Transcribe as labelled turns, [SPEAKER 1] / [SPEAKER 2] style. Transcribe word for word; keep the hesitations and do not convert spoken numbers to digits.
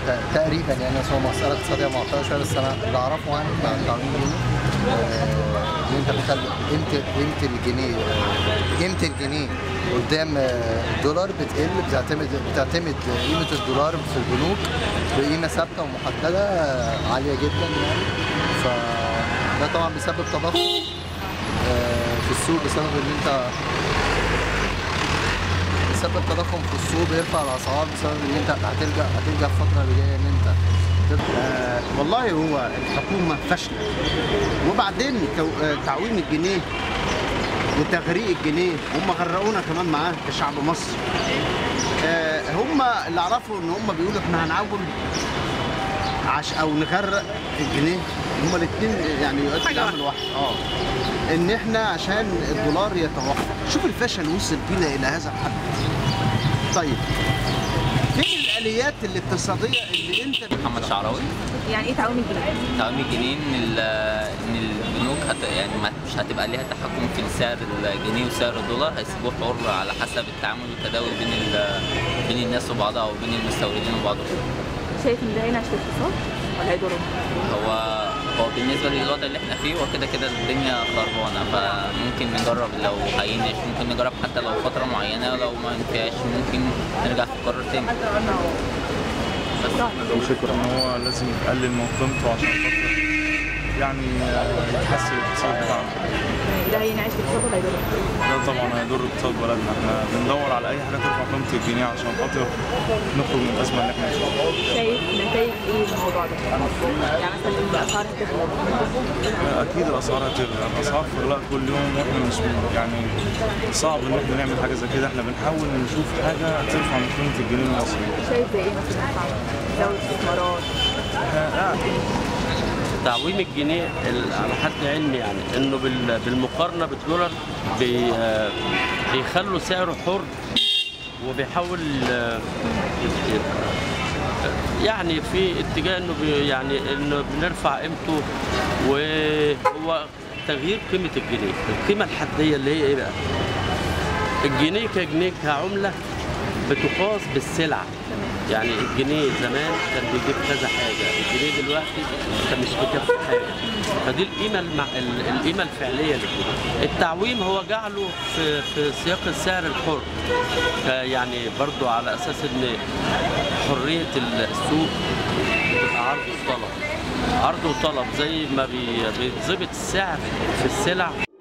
[SPEAKER 1] تقريبا يعني هو مساله اقتصاديه معقده شويه، بس انا اللي اعرفه يعني مع التعويم الجنيه ان انت بتخلي قيمه قيمه الجنيه قيمه الجنيه قدام الدولار بتقل، بتعتمد بتعتمد قيمه الدولار في البنوك بقيمه ثابته ومحدده عاليه جدا يعني. فده طبعا بيسبب تضخم في السوق، بسبب ان انت بسبب تضخم في السوق بيرفع الاسعار، بسبب ان انت هتلجا هتلجا الفتره اللي جايه ان انت
[SPEAKER 2] آه والله هو الحكومه فاشله، وبعدين تعويم الجنيه وتغريق الجنيه هم غرقونا كمان معاه كشعب مصر. آه هم اللي اعرفوا ان هم بيقولوا احنا هنعوم عش او نغرق الجنيه، هم الاثنين يعني يؤدوا لعمل واحد. اه ان احنا عشان الدولار يتوقف. شوف الفشل وصل بينا الى هذا الحد. طيب فين الاليات الاقتصاديه اللي انت
[SPEAKER 3] محمد شعراوي.
[SPEAKER 4] يعني ايه تعويم الجنيه؟
[SPEAKER 3] تعويم الجنيه ان ان البنوك هت يعني مش هتبقى ليها تحكم في سعر الجنيه وسعر الدولار، هيسيبوه حر على حسب التعامل والتداول بين بين الناس وبعضها او بين المستوردين وبعضهم.
[SPEAKER 4] شايف ان ده هينعش الاقتصاد ولا هيضره؟
[SPEAKER 3] هو هو بالنسبه للوضع اللي احنا فيه وكده كده الدنيا خربانه، فممكن نجرب لو هينعش، ممكن نجرب حتى لو فتره معينه، لو ما نفعش ممكن نرجع في القرار تاني.
[SPEAKER 5] الفكرة ان هو لازم يقلل من قيمته عشان خاطر يعني يحسن الاقتصاد بتاعنا.
[SPEAKER 4] ده هينعش الاقتصاد ولا هيضر؟
[SPEAKER 5] ده طبعا هيضر اقتصاد بلدنا، احنا بندور على اي حاجه ترفع قيمه الجنيه عشان خاطر نخرج من الازمه اللي احنا فيها.
[SPEAKER 4] شايف نتائج ايه من الموضوع ده؟ يعني مثلا الاسعار هتغلى؟
[SPEAKER 5] اكيد الاسعار هتغلى، الاسعار في غلاء كل يوم، واحنا مش يعني صعب ان احنا نعمل حاجه زي كده، احنا بنحاول نشوف حاجه ترفع من قيمه الجنيه المصري.
[SPEAKER 4] شايف زي ايه مثلا دولة استثمارات؟
[SPEAKER 6] تعويم الجنيه على حد علمي يعني انه بالمقارنه بالدولار بيخلوا سعره حر، وبيحاول يعني في اتجاه انه يعني انه بنرفع قيمته، وهو تغيير قيمه الجنيه. القيمه الحديه اللي هي ايه بقى؟ الجنيه كجنيه كعمله بتقاس بالسلع. يعني الجنيه زمان كان بيجيب كذا حاجه، الجنيه دلوقتي انت مش بتاخد حاجه، فدي القيمه المع... القيمه الفعليه للجنيه. التعويم هو جعله في في سياق السعر الحر، يعني برضو على اساس ان حريه السوق بتبقى عرض وطلب، عرض وطلب زي ما بيتظبط السعر في السلع.